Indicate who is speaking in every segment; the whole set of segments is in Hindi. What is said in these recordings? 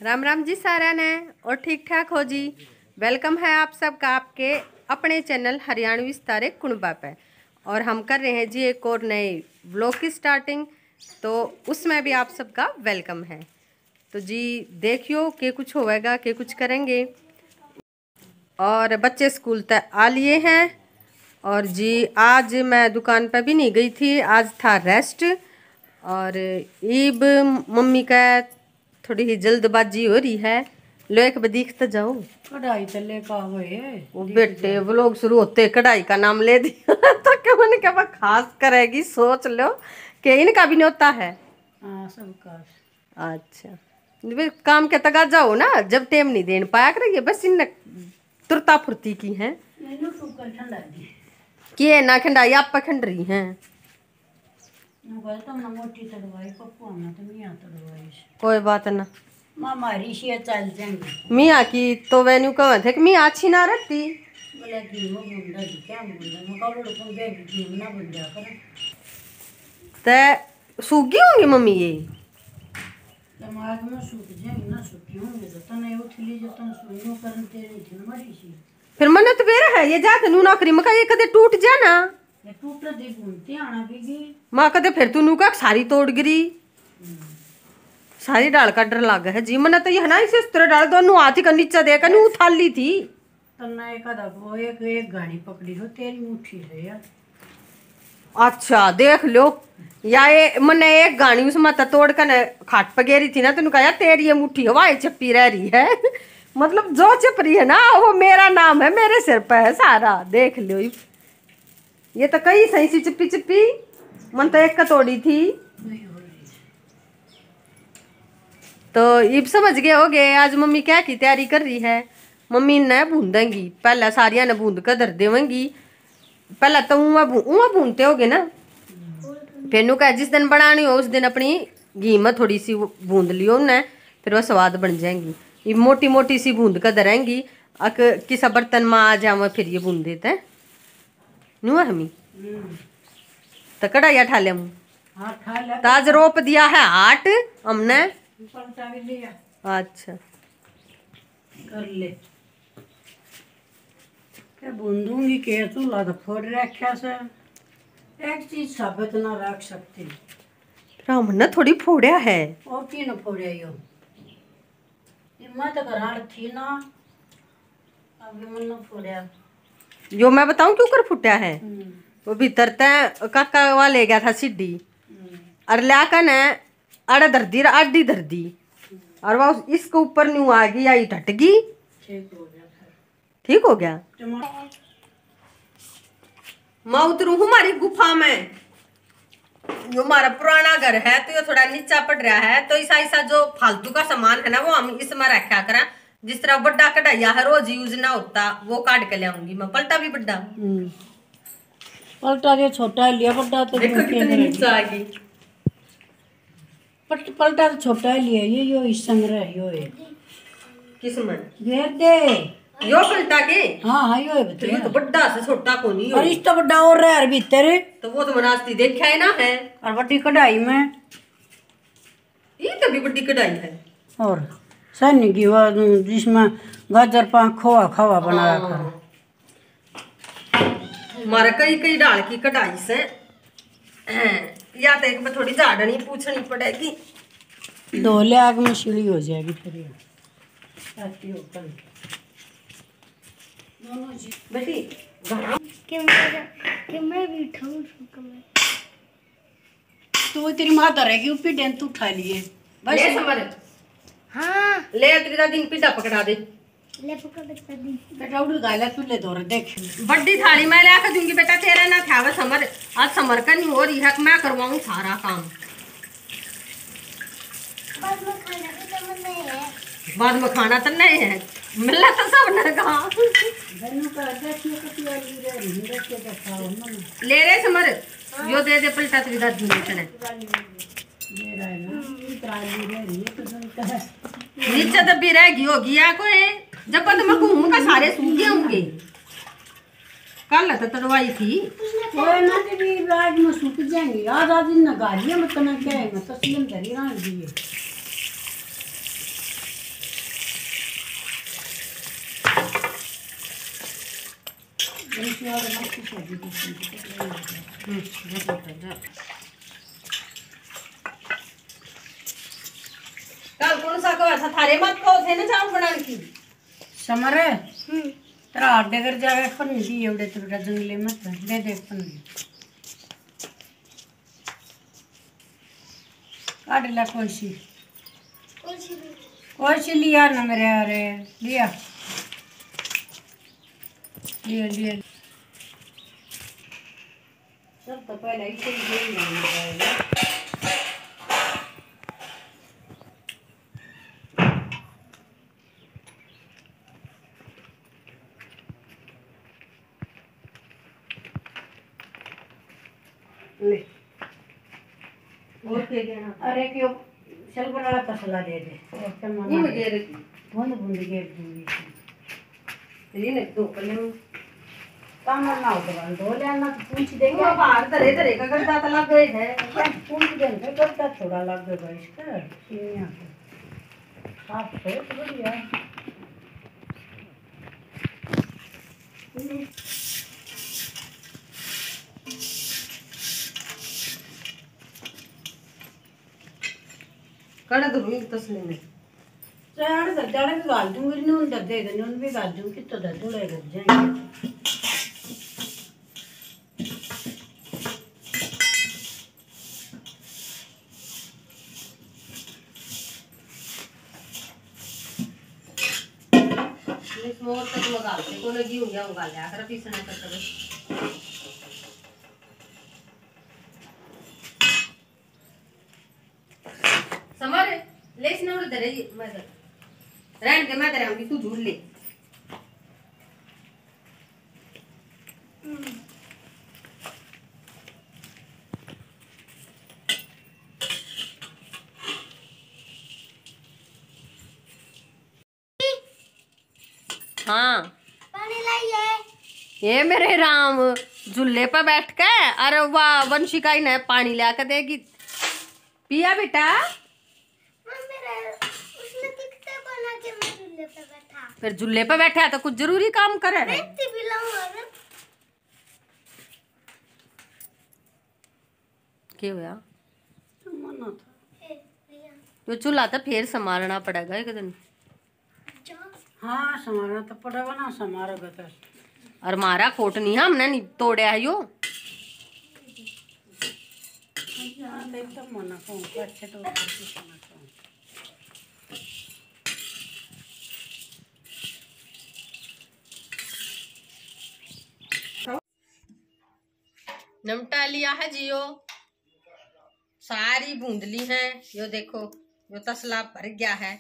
Speaker 1: राम राम जी सारा ने और ठीक ठाक हो जी। वेलकम है आप सबका आपके अपने चैनल हरियाणवी विस्तारे कुणबा पे। और हम कर रहे हैं जी एक और नए ब्लॉग की स्टार्टिंग, तो उसमें भी आप सबका वेलकम है। तो जी देखियो के कुछ होएगा के कुछ करेंगे। और बच्चे स्कूल तक आ लिए हैं। और जी आज मैं दुकान पर भी नहीं गई थी, आज था रेस्ट। और ईब मम्मी का थोड़ी ही जल्दबाजी हो रही है। लो एक बदीख तो जाओ
Speaker 2: कढ़ाई तले का
Speaker 1: वो बेटे व्लॉग शुरू होते कढ़ाई का नाम ले दिया तो क्या मैंने क्या खास करेगी, सोच लो कि इनका भी नहीं होता है।
Speaker 2: हाँ सबका।
Speaker 1: अच्छा काम के तगा जाओ ना, जब टेम नहीं देन पाया करेंगे बस इन तुरता फुर्ती की है कि ना खंडाई आप खंड रही हैं। कोई बात ना मियाँ की तो वैन्यू कह थे कि मियाँ अच्छी ना रहती। ते सूगी होंगी मम्मी ये
Speaker 2: दिमाग में सूख जाएंगे ना, सूखी होंगे तो तने उठली जो तुम सुनो करन तेरी थी मरी सी।
Speaker 1: फिर मन तो बेरा है ये जाते नू नौकरी में का ये कदे टूट जाना
Speaker 2: ये टूट दे घूमती आना बीगी
Speaker 1: माँ कदे फिर तू नू का सारी तोड़ गिरी सारी डाल का डर लग है जी। मन तो ये ना इसे इस तरह डाल दो नू हाथी का नीचा दे नू उठाल ली थी
Speaker 2: तन्ना एक आधा वो एक गाड़ी पकड़ी हो तेरी मुट्ठी है यार।
Speaker 1: अच्छा देख लो या ये मैंने एक गाड़ी उस माता तोड़ कर खाट पे गेरी थी ना, तेन कहा तेरी ये मुट्ठी हवाई चप्पी रह रही है मतलब जो चप रही है ना वो मेरा नाम है, मेरे सिर पे है सारा। देख लो ये तो कई सही सी चिप्पी चिप्पी मन तो एक का तोड़ी थी। तो ये समझ गए हो गए आज मम्मी क्या की तैयारी कर रही है। मम्मी ने बूंदेंगी पहला सारिया ने बूंद कर धर देवेंगी। पहला तो ऊँ भूनते होगे ना, फिर का जिस दिन बनानी हो उस दिन अपनी घी में थोड़ी सी बूंद लियो उन्हें, फिर वो स्वाद बन जाएंगी। ये मोटी मोटी सी बूंद कर धरेंगी अक किसा बर्तन में आ जावे फिर ये बूंद देते हैं नू हमी तो कढ़ाई ठा ले ताज रोप दिया है हाट हमने। अच्छा
Speaker 2: कर ले क्या बूंदूंगी के तू लाद फोड़ रखा से एक चीज साबित ना रख सकती
Speaker 1: हमने थोड़ी फोड़ा है
Speaker 2: और की न फोड़े यो हिम्मत करार थी ना अभी मन न फोड़ा
Speaker 1: जो मैं बताऊं क्यों कर फुटा है। वो भीतर तय काका वाले गया था सीढ़ी और लाकर ने अड़ धर दी आडी धर दी और वह इसके ऊपर न्यू आ गई आई टट गई। ठीक हो गया मैं उतरू हमारी गुफा में। जो हमारा पुराना घर है तो ये थोड़ा नीचा पड़ रहा है, तो ऐसा ऐसा जो फालतू का सामान है ना वो हम इसमें रखा करें। जिस तरह बड़ा कढ़ाइया है रोज यूज ना होता वो काट के लाऊंगी मैं। पलटा भी बड़ा
Speaker 2: पलटा ये छोटा लिया बड़ा तो
Speaker 1: देखो कितनी नीचा आ गई।
Speaker 2: पलटा तो छोटा लिया ये यो इस संग्रह यो है
Speaker 1: किस्मत
Speaker 2: घेर दे
Speaker 1: यो पलटा के।
Speaker 2: हाँ हाँ यो है बता
Speaker 1: तो बड़ा से छोटा को नहीं
Speaker 2: और इस तो बड़ा और रहा है भीतर
Speaker 1: तो वो तो मनास्ती देखा है ना है।
Speaker 2: और बड़ी कढ़ाई में
Speaker 1: ये तो भी बड़ी कढ़ाई है
Speaker 2: और सैनी की वो जिसमें गाजर पाक खोआ खावा बनाया कर
Speaker 1: हमारा कई कई डाल की कढ़ाई से या तो एक में थोड़ी झाड़नी पूछनी पड़ेगी
Speaker 2: दो ले आग में सीढ़ी हो जाएगी फिर
Speaker 1: बेटी
Speaker 2: तो तेरी माता रहेगी ऊपी डेन तू उठा लिए
Speaker 1: बस ले समर। हाँ ले तेरा दिन पिड्डा पकड़ा दे
Speaker 2: ले पकड़ दी बेटा उड़ गाला तू ले दौड़ देख
Speaker 1: बड़ी थाली मैं ला के दूंगी बेटा तेरा ना था वो समर। आज समर का नहीं हो रही है मैं करवाऊं सारा काम बाद में खाना तो नहीं है मिलना तो सब ने कहा ले रे समर यो दे दे पलटा तो विदा दी ने नीचे दबी रहेगी होगी या कोई जब तो मैं घूम का सारे सूखे होंगे। कल तो तड़वाई थी
Speaker 2: कोई ना तेरी रात में सूख जाएंगे आधा दिन ना गालियां मत ना क्या है मैं तो सीएम धरी रान दिए
Speaker 1: कल कौन सा को था थारे मत को थे ना चावल बनाने की
Speaker 2: समरे तेरा आडे कर जावे फन दी एवढे तुरा जंगले मत दे दे फन काट ला कोशी लिया ना मेरे यारे लिया लिया लिया सब तो पहले इसे ही लेना ले
Speaker 1: और के देना
Speaker 2: अरे क्यों चल बना तसला दे दे और चल
Speaker 1: ये
Speaker 2: मना
Speaker 1: मुझे
Speaker 2: बूंद बूंद गेर दूंगी
Speaker 1: ये ने दो पले
Speaker 2: काम ना हो तो दो लेना तो पूछ देंगे
Speaker 1: वो बाहर धरे धरे का करता तो लग गए है
Speaker 2: पूछ देंगे करता थोड़ा लग गया इसका सीनिया को साफ तो बढ़िया
Speaker 1: कड़ा दूंगी तसले में
Speaker 2: चार दर्दाने भी गाल दूंगी नून दर्दे नून भी गाल दूंगी तो दर्द उड़े कर जाएंगे
Speaker 1: मोर तक लगा दे को लगी हो गया उगा लिया कर पीसना कर कर समारे लेस न उड़ दरे मैं रहन के मैं तेरे हम तू झूल ले हाँ
Speaker 3: पानी लाइए।
Speaker 1: ये मेरे राम झूले पर बैठ के अरे वाह वंशिका ने पानी ला के देगी पिया बेटा
Speaker 3: उसने दिखता बना के मैं झूले पे बैठा
Speaker 1: फिर झूले पे बैठा है तो कुछ जरूरी काम करे है क्या हुआ
Speaker 2: मना था
Speaker 1: तो चूल्हा तो फिर संभालना पड़ेगा एक दिन
Speaker 2: हाँ समारा तो पड़ेगा ना समारा गता
Speaker 1: और मारा खोट नहीं हमने नहीं तोड़े है यो
Speaker 2: एकदम मना कहूँ अच्छे तो मना कहूँ
Speaker 1: नमटा लिया है जियो सारी बूंदली है यो देखो यो तसला भर गया है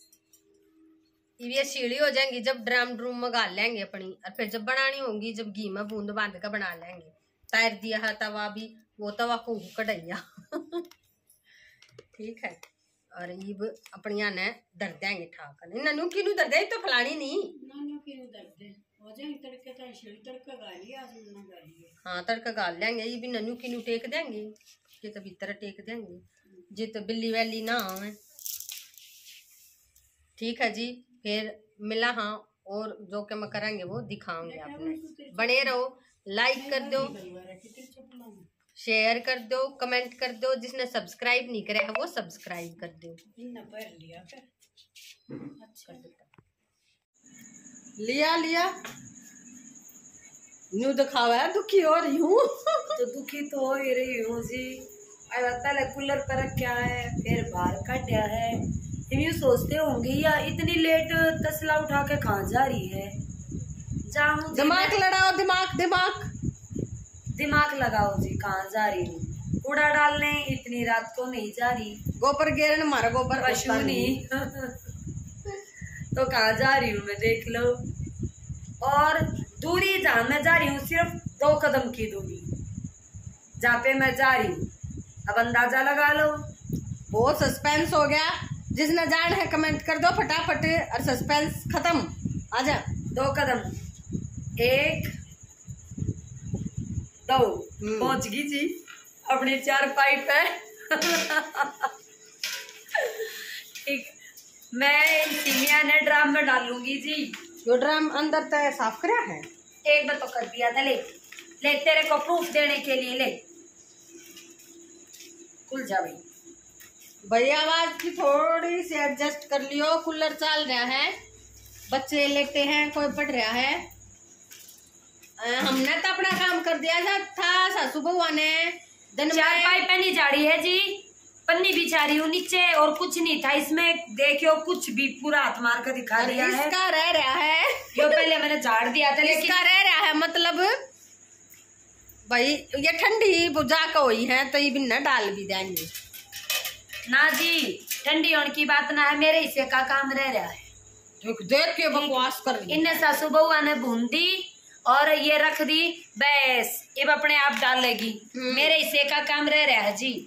Speaker 1: ये सीढ़ी हो जाएंगी जब ड्राम ड्रूम मंगा लेंगे अपनी और फिर जब बनानी होंगी जब घी में बूंद बांध कर बना लेंगे तैर दिया है तवा भी वो तवा को कढ़ैया ठीक है और ये अपनिया ने डर देंगे ठाक ननू की नु डर दे तो फलानी नहीं
Speaker 2: ननू की नु डर दे हो जाए तड़के तो सीढ़ी तड़का गाली आज ना गाली
Speaker 1: हाँ तड़का गाल लेंगे ये भी ननू की नु टेक देंगे ये तो भीतर टेक देंगे जी तो बिल्ली वैली ना आवे ठीक है जी फिर मिला हाँ और जो कि मैं करेंगे वो दिखाऊंगे आपने बने रहो लाइक कर दो शेयर कर दो कमेंट कर दो जिसने सब्सक्राइब नहीं करे है वो सब्सक्राइब कर दो लिया लिया न्यू दिखावा है दुखी हो रही हूँ
Speaker 2: तो दुखी तो हो ही रही हूँ जी पहले कूलर पर रखा है फिर बाहर काटा है ये सोचते होंगे या इतनी लेट तसला उठा के कहाँ जा रही है जाऊँ
Speaker 1: दिमाग लड़ाओ दिमाग दिमाग
Speaker 2: दिमाग लगाओ जी कहाँ जा रही हूँ कूड़ा डालने इतनी रात को नहीं जा रही
Speaker 1: गोबर गिरन मारा गोबर
Speaker 2: पशु नहीं तो कहाँ जा रही हूँ मैं देख लो और दूरी जहाँ मैं जा रही हूँ सिर्फ 2 कदम की दूरी जहाँ पे मैं जा रही हूँ अब अंदाजा लगा लो
Speaker 1: बहुत सस्पेंस हो गया जिसने जान है कमेंट कर दो फटाफट और सस्पेंस खत्म आजा
Speaker 2: 2 कदम 1 2 पहुंच गई जी अपनी 4 पाइप है ठीक मैं सिमिया ने ड्राम में डालूंगी जी
Speaker 1: जो ड्राम अंदर तक साफ करा है
Speaker 2: एक बार तो कर दिया था। ले ले तेरे को प्रूफ देने के लिए ले, खुल जा भाई।
Speaker 1: भैया आवाज की थोड़ी सी एडजस्ट कर लियो, कूलर चल रहा है, बच्चे लेते हैं, कोई पढ़ रहा है। हमने तो अपना काम कर दिया था, सासू बउआ ने दिन
Speaker 2: चारपाई पहनी जा रही है जी, पन्नी बिछा रही हूँ नीचे, और कुछ नहीं था इसमें। देखियो कुछ भी पूरा हाथ मार कर दिखा दिया है।
Speaker 1: इसका रह रहा है,
Speaker 2: जो पहले मैंने झाड़ दिया था, लेकिन
Speaker 1: इसका रह रहा है मतलब भाई ये ठंडी बुझा का हुई है तो ये भी न डाल भी देंगे
Speaker 2: ना जी, ठंडी होने की बात ना है, मेरे हिस्से का काम रह रहा है।
Speaker 1: देख के बकवास कर रही है।
Speaker 2: इन्हें सासू बउआ ने भून दी और ये रख दी, बस ये अपने आप डालेगी। मेरे हिस्से का काम रह रहा है जी।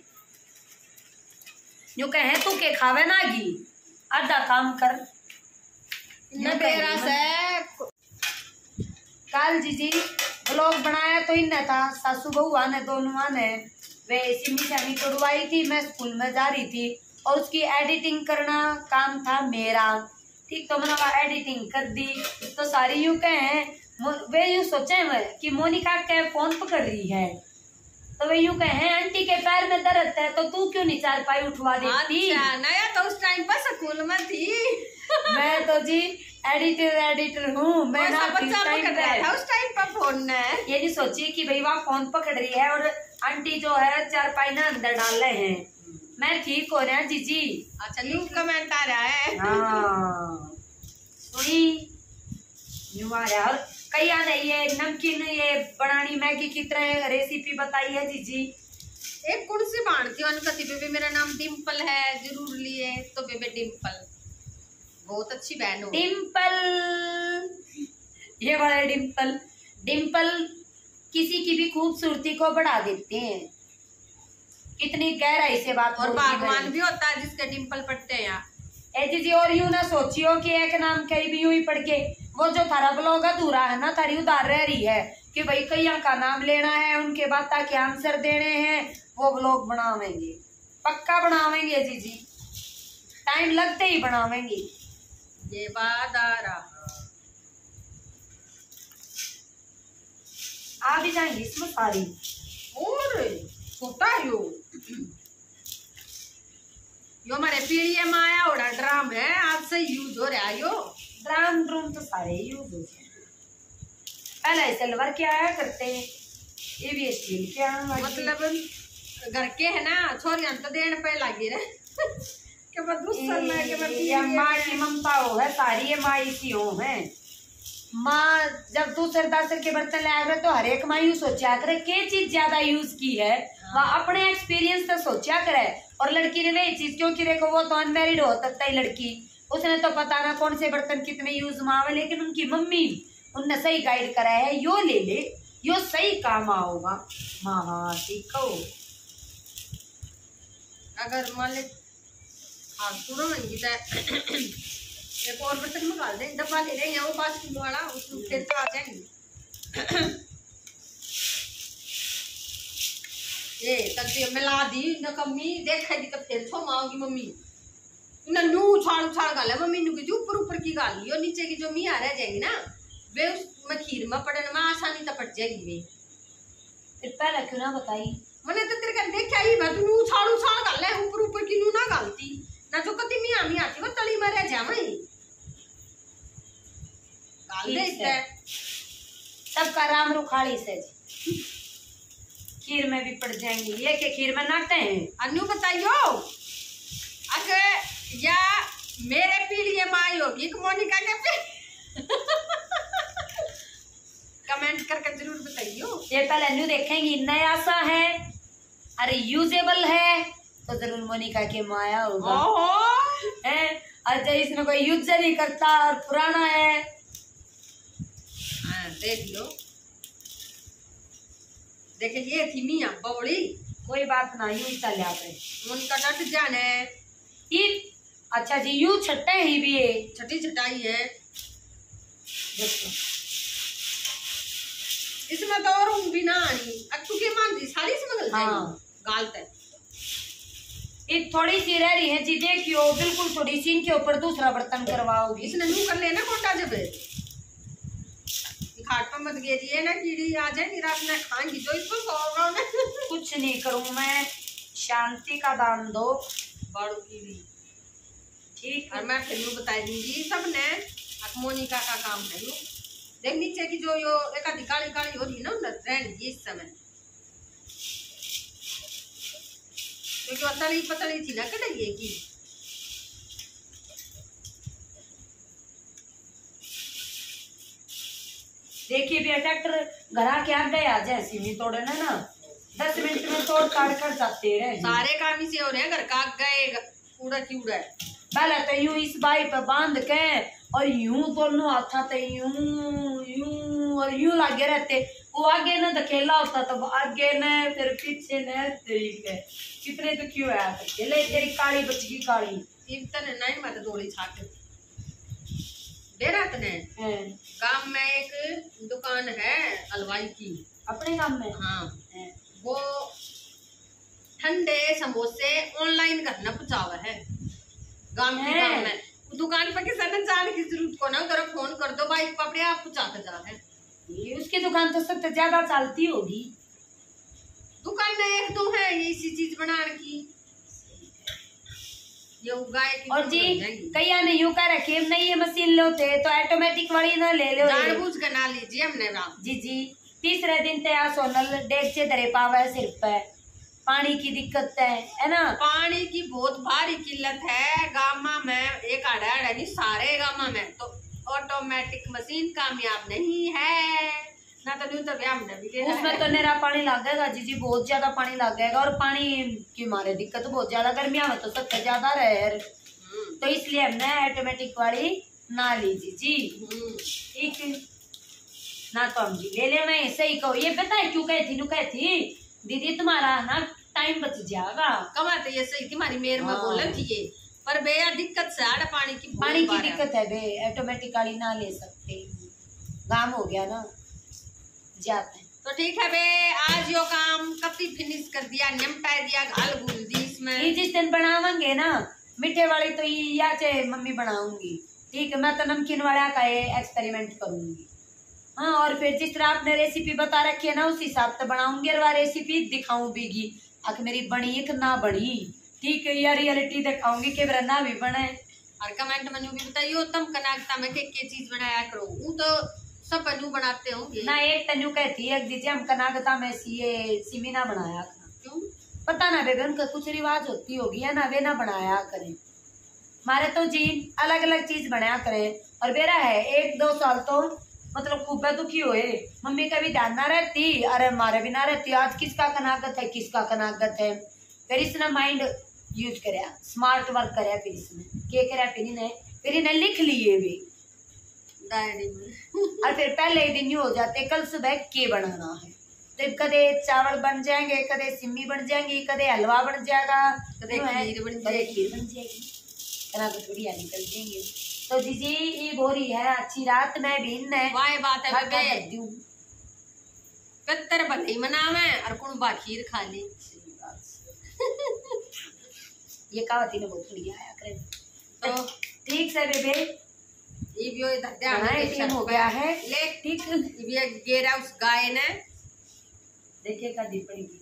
Speaker 2: यूं कहे तू के खावे ना घी, आधा काम कर
Speaker 1: न तेरा से
Speaker 2: काल जी ब्लॉग बनाया तो इन्हें था, सासू बउआ ने दोनों ने वे सिमी शामी तोड़वाई थी। मैं स्कूल में जा रही थी और उसकी एडिटिंग करना काम था मेरा। ठीक, तो मैंने वहाँ एडिटिंग कर दी तो सारी यूं कहे, वे यूं सोचे कि मोनिका के फोन पकड़ रही है, तो वे यूं कहे आंटी के पैर में दर्द है तो तू क्यों नहीं चारपाई उठवा देती।
Speaker 1: अच्छा, नया तो उस टाइम पर स्कूल में थी।
Speaker 2: मैं तो जी एडिटर हूँ, मैं ना
Speaker 1: उस टाइम पर फोन ने
Speaker 2: ये नहीं सोची कि भाई वहाँ फोन पकड़ रही है और आंटी जो है चारपाई ना अंदर डाल रहे हैं। मैं ठीक हो रहा है जीजी।
Speaker 1: अच्छा, न्यू कमेंट आ रहा है।
Speaker 2: हाँ सुनी न्यू आ रहा है। और कई आने ये नमकीन ये बनानी मैगी की तरह रेसिपी बताई है जीजी।
Speaker 1: एक कुर्सी बांधती हूँ, बेबे मेरा नाम डिम्पल है, जरूर लिए तो बेबे डिम्पल बहुत अच्छी बहन हो।
Speaker 2: डिम्पल, ये वाला डिम्पल, डिम्पल किसी की भी खूबसूरती को बढ़ा देते हैं। कितनी गहराई से बात।
Speaker 1: और भगवान भी होता है जिसके डिम्पल पड़ते हैं यहाँ।
Speaker 2: ए दीदी, और यूं ना सोचियो कि एक नाम कहीं भी यूं ही पढ़ के वो जो थारा ब्लॉग अधूरा है ना, थारी उधार रह रही है कि भाई कईया का नाम लेना है, उनके बाद ताकि आंसर देने हैं, वो ब्लॉग बनावेंगे, पक्का बनावेंगे जीजी, टाइम लगते ही बनावेंगे।
Speaker 1: ये बात आ रहा
Speaker 2: आ भी जाएंगे इसमें सारी।
Speaker 1: और छोटा यो हमारे पीढ़ी में आया और ड्राम है, आज से यूज हो रहा है। यो
Speaker 2: ड्राम ड्रूम तो सारे यूज हो गए। पहले सिल्वर के आया करते, ये भी स्टील के आया,
Speaker 1: मतलब घर के है ना, छोरी तो देने पे लगी रहे के
Speaker 2: माँ की ममता हो है सारी, ये माँ इसी हो है। माँ जब तू सरदासर के बर्तन लाया करे तो हर एक माँ यूज सोचा करे के चीज ज्यादा यूज की है, वह अपने एक्सपीरियंस से सोचा करे। और लड़की ने वही चीज, क्योंकि देखो वो तो अनमेरिड हो सकता है लड़की, उसने तो पता ना कौन से बर्तन कितने यूज में आवे, लेकिन उनकी मम्मी उनने सही गाइड करा है, यो ले ले, यो सही काम आओगा। हाँ ठीक हो।
Speaker 1: अगर मान ले पूरा मंगी तो एक और बर्तन में डाल दें, डब्बा ले लेंगे वो 5 किलो वाला, उसमें फिर तो आ जाएंगे। ये तक मिला दी न कमी देखा दी तो फिर छो माओगी मम्मी न नू उछाल उछाल गाल है मम्मी नु की ऊपर ऊपर की गाल लियो, नीचे की जो मिया रह जाएगी ना वे उसमें खीर में पड़ने में आसानी तो पट जाएगी वे।
Speaker 2: फिर पहले क्यों ना बताई,
Speaker 1: मैंने तो तेरे का देखा ही बात, नू उछाल उछाल गाल है, ऊपर ऊपर की नू ना गालती ना, जो कति मिया मिया थी वो तली में रह जावे गाल दे इससे
Speaker 2: सबका राम रुखाड़ी से खीर में भी पड़ जाएंगी। ये के खीर में नाते हैं।
Speaker 1: अन्नू बताइयो अगर या मेरे पीढ़ी माई होगी मोनिका के पे कमेंट करके जरूर बताइयो।
Speaker 2: ये पहले अन्नू देखेंगी नया सा है, अरे यूजेबल है तो जरूर मोनिका के माया होगा है। और जब इसमें कोई यूज नहीं करता और पुराना है,
Speaker 1: देख लो देखे ये थी मियाँ बवड़ी,
Speaker 2: कोई बात ना यूं चल जाते
Speaker 1: उनका डट जाने
Speaker 2: ही। अच्छा जी यूं छट्टे ही भी है,
Speaker 1: छठी छटाई है इसमें तो और भी ना आनी अक्टू के मान जी सारी इसमें गालते
Speaker 2: ये थोड़ी सी रह रही है जी, देखियो बिल्कुल थोड़ी सी इनके ऊपर दूसरा बर्तन करवाओगी।
Speaker 1: इसने नू कर लेना कोटा जब घाट पर मत गिरी है ना, कीड़ी आ जाएगी रात में खाएंगी तो इसको सोगा ना।
Speaker 2: कुछ नहीं करूँ मैं, शांति का दान दो
Speaker 1: बड़ू कीड़ी।
Speaker 2: ठीक।
Speaker 1: और मैं फिर यूँ बता दूंगी सब ने, मोनिका का काम है यूँ। देख नीचे की जो यो एक आधी काली काली हो रही है ना रहन इस समय, क्योंकि पतली पतली थी ना कटाइए की।
Speaker 2: देखिए भैया ट्रैक्टर घरा के आ गया, जैसे नहीं तोड़े ना 10 मिनट में तोड़ काट कर जाते रहे।
Speaker 1: सारे काम इसे हो रहे हैं, घर का गए कूड़ा कीड़ा है।
Speaker 2: पहले तो यूं इस बाई पे बांध के और यूं दोनों हाथा ते यूं यूं और यूं लगे रहते। वो आगे न धकेला होता तब आगे न फिर पीछे न तरीके कितने तो क्यों आया था। ले तेरी काली बचगी काली
Speaker 1: इतने नहीं मत दौड़ी छाट बेरात ने। गांव में एक दुकान है हलवाई की,
Speaker 2: अपने काम में।
Speaker 1: हाँ वो ठंडे समोसे ऑनलाइन करना पहुंचावा है गांव में। दुकान पर किसी ने जाने की जरूरत को ना करो, फोन कर दो बाइक पकड़े आप पहुंचा कर जा है।
Speaker 2: ये उसकी दुकान तो सबसे ज्यादा चलती होगी।
Speaker 1: दुकान में एक दो है इसी चीज बनाने की, ये उगाए की।
Speaker 2: और जी कई ने यूं कह रखे नहीं ये मशीन लोते तो ऑटोमेटिक वाली ना ले लो,
Speaker 1: जानबूझ के ना लीजिए हमने राम
Speaker 2: जी जी। तीसरे दिन तैयार सोनल डेगचे धरे पावा सिर पे। पानी की दिक्कत है ना, पानी
Speaker 1: की बहुत भारी किल्लत है गाँव में। एक आड़ा नहीं सारे गाँव में तो ऑटोमेटिक मशीन कामयाब नहीं है ना, तो न्यू तो उसमें तो नेरा पानी लगेगा जी, बहुत ज्यादा पानी लगेगा। और पानी की मारे दिक्कत बहुत ज्यादा, गर्मिया में तो सबसे ज्यादा रहे, तो इसलिए हमने ऑटोमेटिक वाली ना लीजिए जी। ठीक ना तो हम जी ले ले। मैं सही कहूँ, ये पता है क्यों कहती नु कहती दीदी तुम्हारा ना टाइम बच जाएगा। कमाते ये सही तुम्हारी मेर में बोलन थी ये, पर बेया दिक्कत से आड़ा पानी की
Speaker 2: दिक्कत है बे, ऑटोमेटिक वाली ना ले सकते, काम हो गया ना जाते हैं।
Speaker 1: तो ठीक है बे, आज यो काम कभी फिनिश कर दिया, निपटा दिया, घाल घूल दी इसमें।
Speaker 2: ये जिस दिन बनावांगे ना मीठे वाली तो ये या चाहे मम्मी बनाऊंगी, ठीक है। मैं तो नमकीन वाला का एक्सपेरिमेंट करूंगी। हाँ, और फिर जिस तरह आपने रेसिपी बता रखी है ना उस हिसाब से बनाऊंगी और वह रेसिपी दिखाऊं भी अगर मेरी बनी कि ना बनी, ठीक है। या रियलिटी दिखाऊंगी कि ना भी बने।
Speaker 1: और कमेंट में भी बताइए तुम कनाकता में के चीज बनाया करो, वो तो सब बनू बनाते होंगे
Speaker 2: ना। एक तनु कहती है दीजिए हम कनाकता में ये सिमीना बनाया क्यों पता ना बेबे, उनका कुछ रिवाज होती होगी है ना, वे ना बनाया करें। हमारे तो जी अलग अलग चीज बनाया करे। और बेरा है 1-2 साल तो मतलब खूब दुखी हुए, मम्मी का भी ध्यान ना रहती अरे हमारे भी ना रहती, आज किसका कनागत है किसका कनागत है। फिर इसने माइंड यूज कराया, स्मार्ट वर्क कराया, फिर इसने क्या कराया फिर इन्हें लिख लिए भी डायरी में। और फिर पहले ही दिन ही हो जाते कल सुबह के बनाना है, तो कदे चावल बन जाएंगे, कदे सिम्मी बन जाएंगी, कदे हलवा बन जाएगा, कदे खीर बन जाएगी, कनागत बढ़िया निकल जाएंगे। तो दीदी ये बोरी है अच्छी रात में भी
Speaker 1: वाह बात है बे, कत्तर भले मनावे और कुणबा खीर खा ले।
Speaker 2: ये कहावती ने बहुत बढ़िया आया करे। तो ठीक से बेबे
Speaker 1: ये भी टाइम
Speaker 2: हो गया है
Speaker 1: ले, ठीक ये गेरा उस गाय ने
Speaker 2: देखिए का दी पड़ेगी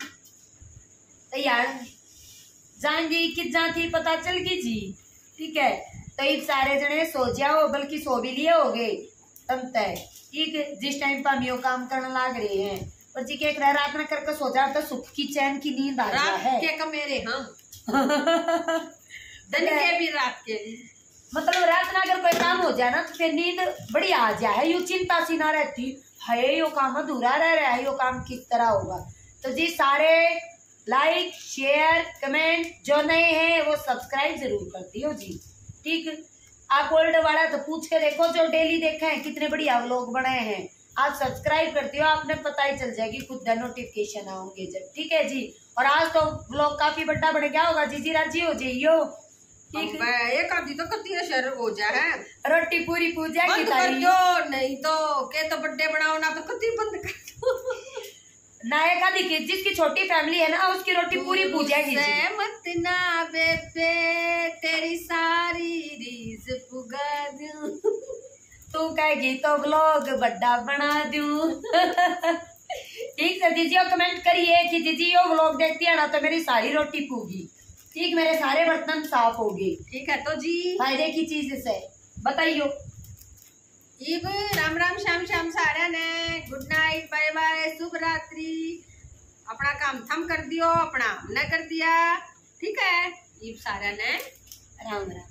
Speaker 2: तैयार जाएंगे कि जाती पता चल गई जी, ठीक है। तो ये सारे जने सो जाओ, बल्कि सो भी लिए हो गए तब तक, ठीक। जिस टाइम पर हम यो काम करने लग रहे हैं पर जी के रात में करके सो जाओ तो सुख की चैन की नींद आ जाए है।
Speaker 1: के कमेरे हाँ दिन के भी रात के
Speaker 2: मतलब रात में अगर कोई काम हो जाए ना तो फिर नींद बढ़िया आ जाए, यू चिंता सी ना रहती है यो काम अधूरा रह रहा है, यो काम किस तरह होगा। तो जी सारे लाइक शेयर कमेंट, जो नए हैं वो सब्सक्राइब जरूर कर दियो जी, ठीक। आप ओल्ड वाला तो पूछ के देखो, जो डेली देखा है कितने बढ़िया व्लॉग बने हैं, आप सब्सक्राइब करते हो आपने पता ही चल जाएगी, खुद नोटिफिकेशन आऊंगे जब, ठीक है जी। और आज तो व्लॉग काफी बड़ा बन गया होगा, जी राजी हो जाइयो, ठीक।
Speaker 1: एक आधी तो कती शहर हो जाए,
Speaker 2: रोटी पूरी पूजा की
Speaker 1: नहीं तो के तो बर्थडे बनाओ ना तो कती बंद कर दो
Speaker 2: ना। एक आधी की जिसकी छोटी फैमिली है ना उसकी रोटी पूरी पूजा की
Speaker 1: मत ना बेबे तेरी सारी रीस पुगा दूं।
Speaker 2: तो तू कहेगी तो व्लॉग बड़ा बना दूं। ठीक है दीजिए, कमेंट करिए कि दीदी यो व्लॉग देखती है ना तो मेरी सारी रोटी पूगी, ठीक, मेरे सारे बर्तन साफ हो गए।
Speaker 1: ठीक है तो जी
Speaker 2: फायदे की चीज से बताइयो।
Speaker 1: इब राम राम श्याम श्याम सारा ने गुड नाइट, बाय बाय, शुभ रात्रि। अपना काम थम कर दियो, अपना हमने कर दिया, ठीक है। इब सारा ने
Speaker 2: राम राम।